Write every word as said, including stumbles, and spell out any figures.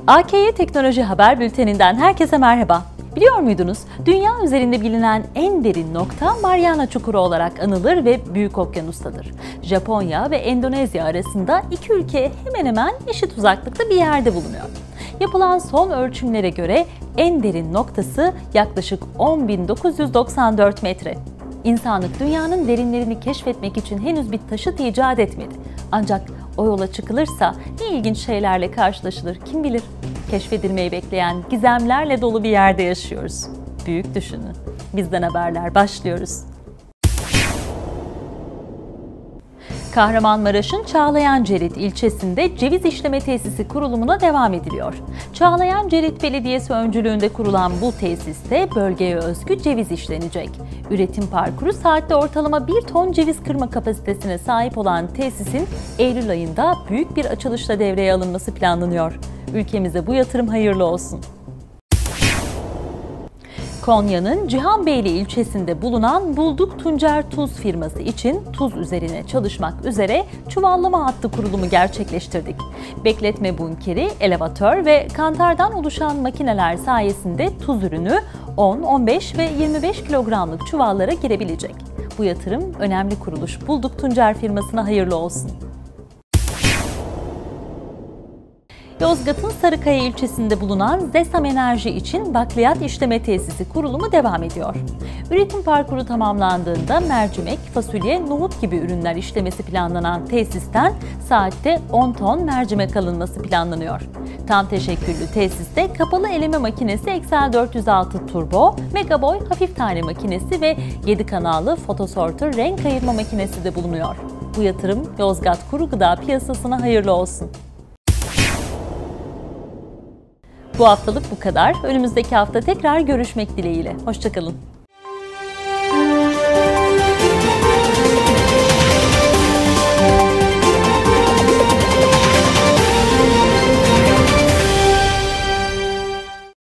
A K Y Teknoloji Haber Bülteni'nden herkese merhaba. Biliyor muydunuz? Dünya üzerinde bilinen en derin nokta Mariana Çukuru olarak anılır ve Büyük Okyanus'tadır. Japonya ve Endonezya arasında iki ülke hemen hemen eşit uzaklıkta bir yerde bulunuyor. Yapılan son ölçümlere göre en derin noktası yaklaşık on bin dokuz yüz doksan dört metre. İnsanlık dünyanın derinlerini keşfetmek için henüz bir taşıt icat etmedi. Ancak o yola çıkılırsa ne ilginç şeylerle karşılaşılır kim bilir. Keşfedilmeyi bekleyen gizemlerle dolu bir yerde yaşıyoruz. Büyük düşünün. Bizden haberler başlıyoruz. Kahramanmaraş'ın Çağlayancerit ilçesinde ceviz işleme tesisi kurulumuna devam ediliyor. Çağlayancerit Belediyesi öncülüğünde kurulan bu tesiste bölgeye özgü ceviz işlenecek. Üretim parkuru saatte ortalama bir ton ceviz kırma kapasitesine sahip olan tesisin Eylül ayında büyük bir açılışla devreye alınması planlanıyor. Ülkemize bu yatırım hayırlı olsun. Konya'nın Cihanbeyli ilçesinde bulunan Bulduk Tuncer Tuz firması için tuz üzerine çalışmak üzere çuvallama hattı kurulumu gerçekleştirdik. Bekletme bunkeri, elevatör ve kantardan oluşan makineler sayesinde tuz ürünü on, on beş ve yirmi beş kilogramlık çuvallara girebilecek. Bu yatırım önemli kuruluş Bulduk Tuncer firmasına hayırlı olsun. Yozgat'ın Sarıkaya ilçesinde bulunan Zesam Enerji için bakliyat işleme tesisi kurulumu devam ediyor. Üretim parkuru tamamlandığında mercimek, fasulye, nohut gibi ürünler işlemesi planlanan tesisten saatte on ton mercimek alınması planlanıyor. Tam teşekküllü tesiste kapalı eleme makinesi Excel dört yüz altı Turbo, Megaboy hafif tane makinesi ve yedi kanallı fotosorter renk ayırma makinesi de bulunuyor. Bu yatırım Yozgat kuru gıda piyasasına hayırlı olsun. Bu haftalık bu kadar. Önümüzdeki hafta tekrar görüşmek dileğiyle. Hoşça kalın.